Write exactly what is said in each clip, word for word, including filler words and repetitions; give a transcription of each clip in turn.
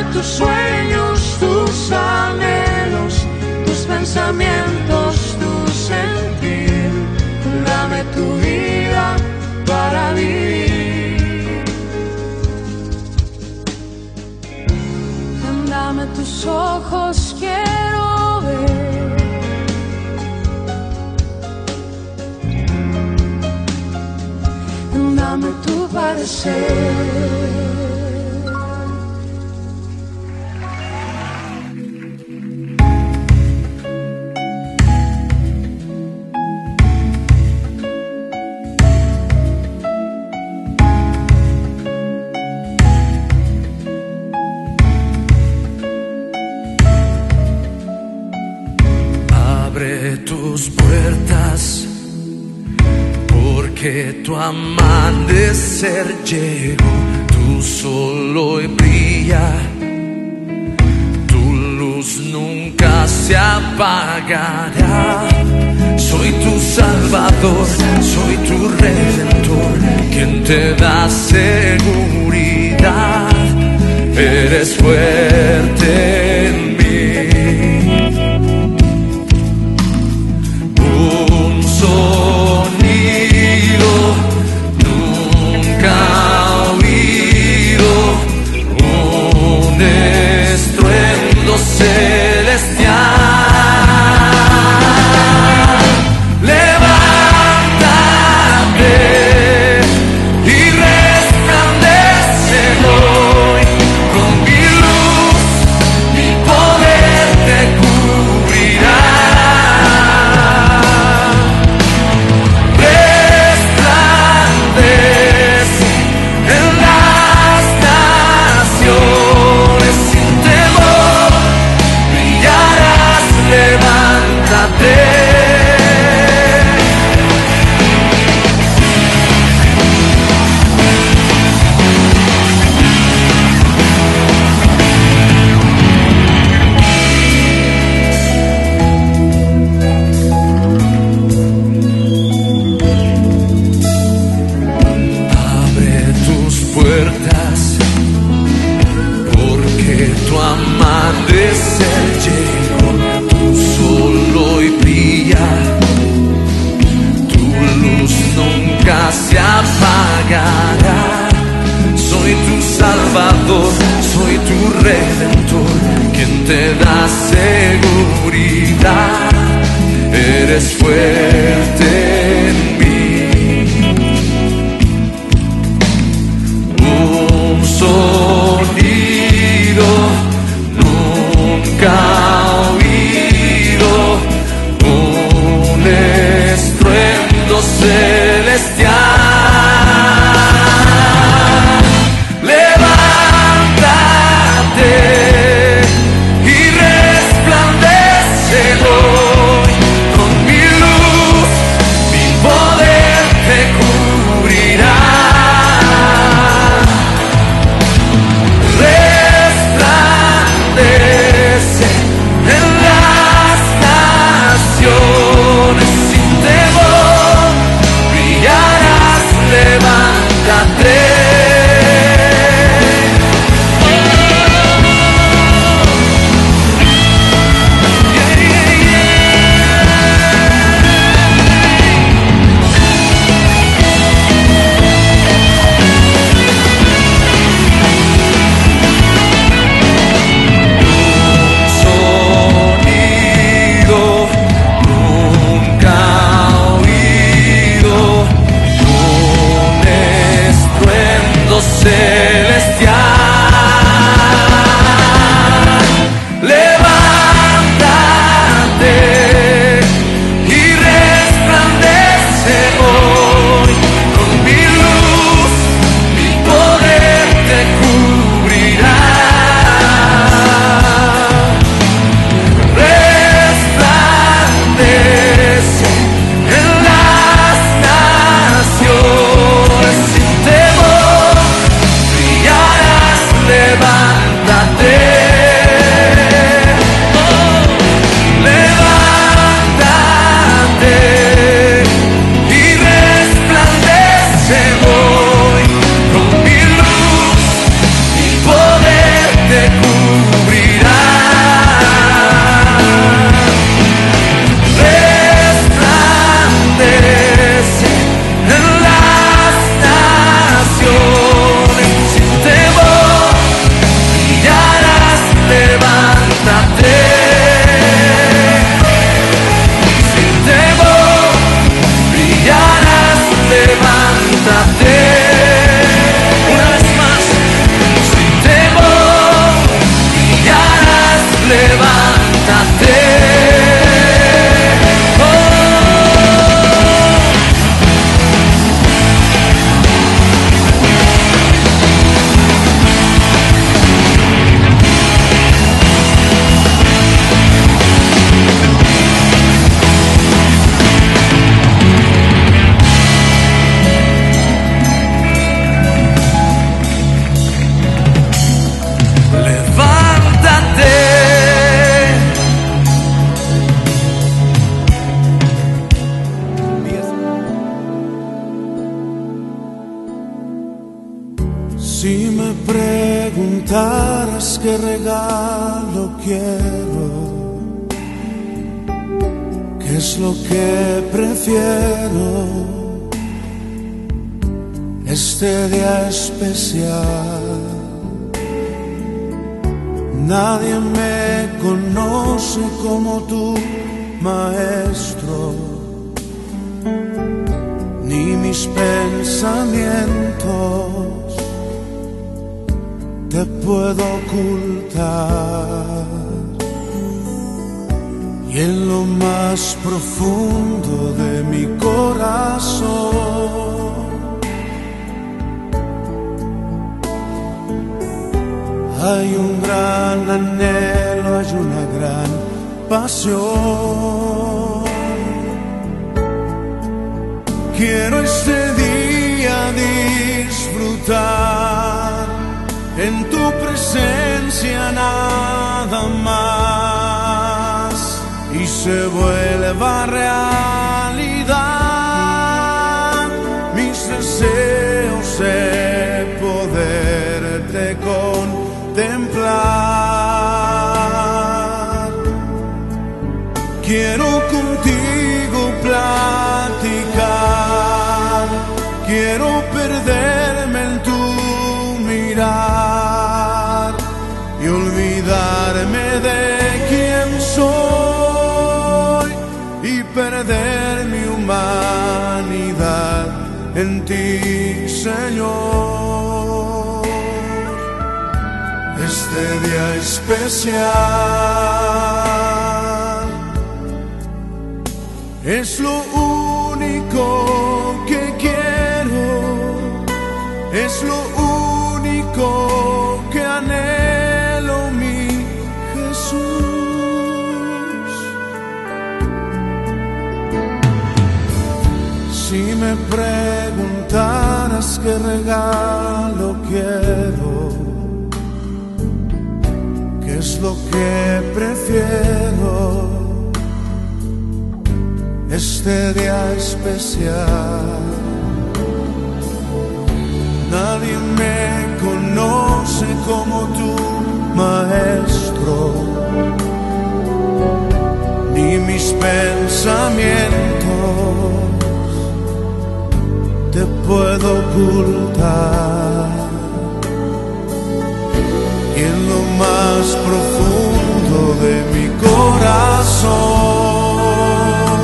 tus sueños, tus anhelos, tus pensamientos, tu sentir. Dame tu vida para vivir. Dame tus ojos, quiero ver. Dame tu parecer. Abre tus puertas, porque tu amanecer llegó. Tu sol hoy brilla, tu luz nunca se apagará. Soy tu salvador, soy tu redentor, quien te da seguridad. Eres fuerte en mí. Un sonido nunca oído, un estruendo celestial. Levántate y resplandece hoy, con mi luz, mi poder te cubrirá. Porque tu amanecer llegó, tu sol hoy brilla, tu luz nunca se apagará. Soy tu salvador, soy tu redentor, quien te da seguridad. Eres fuerte en mí. Un sonido nunca oído, un estruendo celestial. Levántate y resplandece hoy, con mi luz, mi poder te cubrirá. En las naciones sin temor brillarás, levántate. Celestial, levántate y resplandece hoy, con mi luz, mi poder te cubrirá. Resplandece en las naciones sin temor. Levántate, oh, levántate y resplandece hoy, con mi luz, mi poder te cubrirá. levántate. Sin temor brillarás, levántate. Una vez más, sin temor brillarás, levántate. Si me preguntaras qué regalo quiero, qué es lo que prefiero, este día especial. Nadie me conoce como tú, maestro, ni mis pensamientos te puedo ocultar, y en lo más profundo de mi corazón hay un gran anhelo, hay una gran pasión. Quiero este día disfrutar en tu presencia nada más, y se vuelva realidad mis deseos de poderte contemplar. Quiero contigo platicar, quiero perderme en tu mirar y olvidarme de quién soy y perder mi humanidad en ti, Señor. Este día especial es lo único que quiero, es lo único que anhelo, mi Jesús. Si me preguntaras qué regalo quiero, qué es lo que prefiero, este día especial. Nadie me conoce como tú, maestro, ni mis pensamientos te puedo ocultar, y en lo más profundo de mi corazón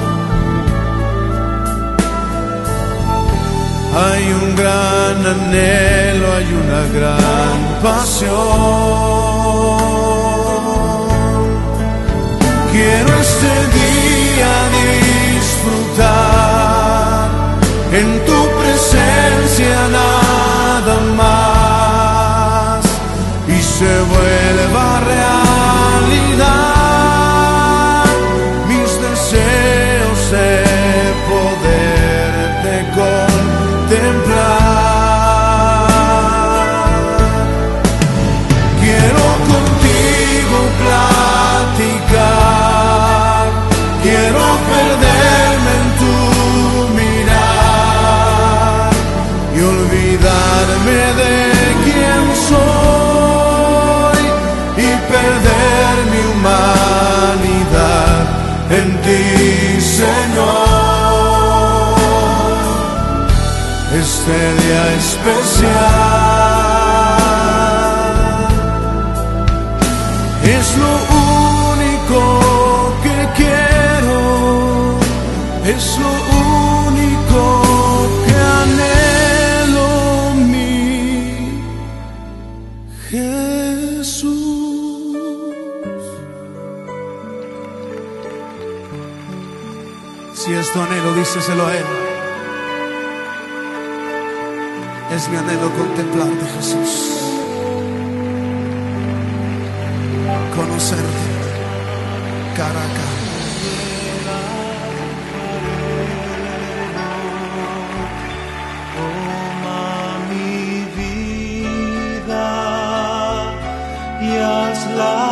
hay un gran anhelo, hay una gran pasión. Quiero este día disfrutar en tu presencia nada más, y se vuelva realidad mis deseos de poderte contemplar. Quiero contigo platicar, quiero perderme en tu mirar y olvidarme de quién soy y perder mi humanidad en ti, Señor. Este día especial es lo único que quiero, es lo único que anhelo, mi Jesús. Si es tu anhelo, díselo a Él. Es mi anhelo contemplarte, Jesús, conocerte cara a cara. Toma mi vida y hazla